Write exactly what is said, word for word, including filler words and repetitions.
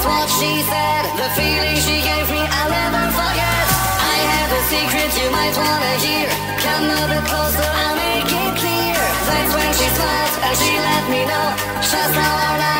what she said, the feeling she gave me I'll never forget. I have a secret you might wanna hear. Come a bit closer, I'll make it clear. That's when she smiled and she let me know just how our life